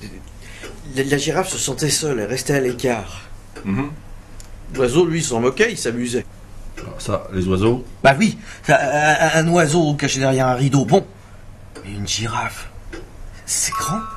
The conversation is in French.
La girafe se sentait seule, elle restait à l'écart. L'oiseau, lui, s'en moquait, il s'amusait. Alors ça, les oiseaux? Bah oui, un oiseau caché derrière un rideau, bon. Mais une girafe, c'est grand.